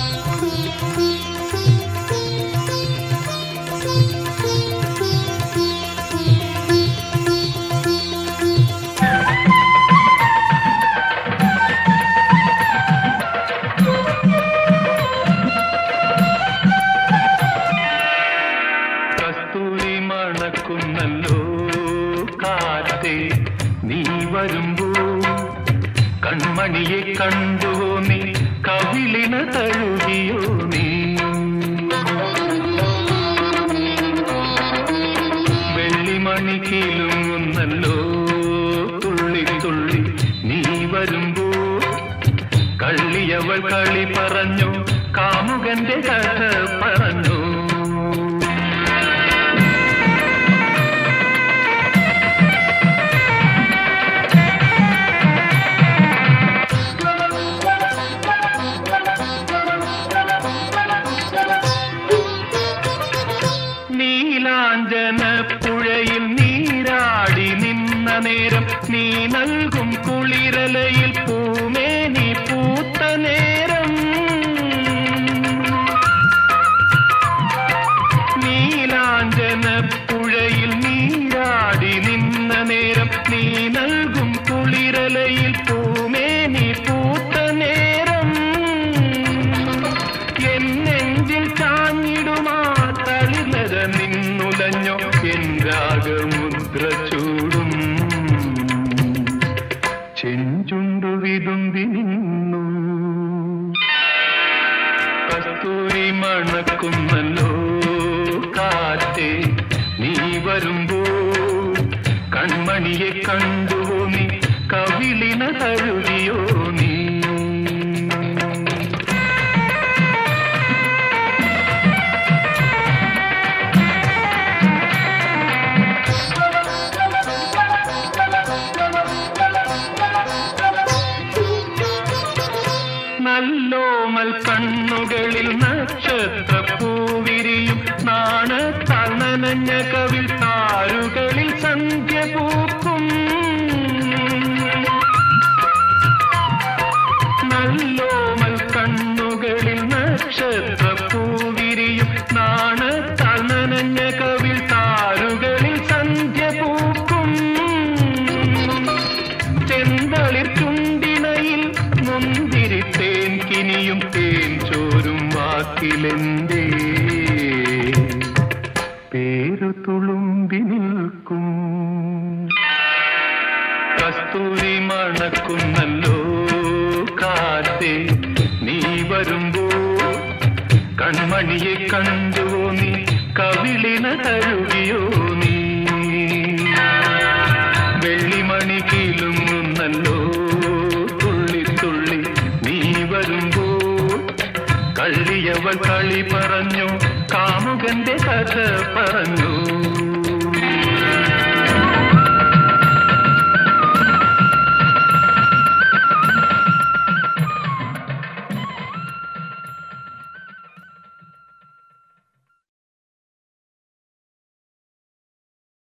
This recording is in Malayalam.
കസ്തൂരി മണക്കുന്നല്ലോ കാറ്റേ നീ വരുമ്പോ കൺമണിയെ കണ്ടുവോ നീ കവിളിന തഴുകിയോ നീ വെള്ളിമണി കീലുങ്ങുന്നല്ലോ തുള്ളി തുള്ളി നീ വരുമ്പോ കള്ളിയവൾ കളി പറഞ്ഞു കാമുകന്റെ കഥ പറഞ്ഞു നീലാഞ്ജനപ്പുഴയിൽ നീരാടി നിന്ന നേരം നീ നൽകും കുളിരലയിൽ പൂമേനി പൂത്ത നേരം നീലാഞ്ജനപ്പുഴയിൽ നീരാടി നിന്ന നേരം നീ നൽകും കുളിരലയിൽ പൂമേനി പൂത്ത നേരം എൻ നെഞ്ചിൽ ചാഞ്ഞിടുമാ തളിലത നിന്നുലഞ്ഞോ എൻ രാഗമുദ്ര ചൂടും ചെഞ്ചുണ്ടു വിതുമ്പി നിന്നു കസ്തൂരി മണക്കുന്നല്ലോ കാറ്റേ നീ വരുമ്പോ കൺമണിയെ കണ്ടുവോ നീ കവിളിന തഴുകിയോ നീ നല്ലോമൽ കണ്ണുകളിൽ നക്ഷത്രപ്പൂവിരിയും നാണത്താൽ നനഞ്ഞ കവിൾ താരുകളിൽ സന്ധ്യ പൂക്കും നല്ലോമൽ കണ്ണുകളിൽ നക്ഷത്രപ്പൂവിരിയും നാണത്താൽ നനഞ്ഞ കവിൾ താരുകളിൽ സന്ധ്യ പൂക്കും ചെന്തളിർ ചുണ്ടിനയിൽ മുന്തിരി തേൻ കിനിയും തേൻ ചോരും വാക്കിലെന്തേ പേരു തുളുമ്പി നിൽക്കും കസ്തൂരി മണക്കുന്നല്ലോ കാറ്റേ നീ വരുമ്പോ കൺമണിയെ കണ്ടുവോ നീ കവിളിന തഴുകിയോ നീ വെള്ളിമണി കീലുങ്ങുന്നല്ലോ തുള്ളി തുള്ളി നീ വരുമ്പോ കള്ളിയവൾ കളി പറഞ്ഞു കാമുകന്റെ കഥ പറഞ്ഞു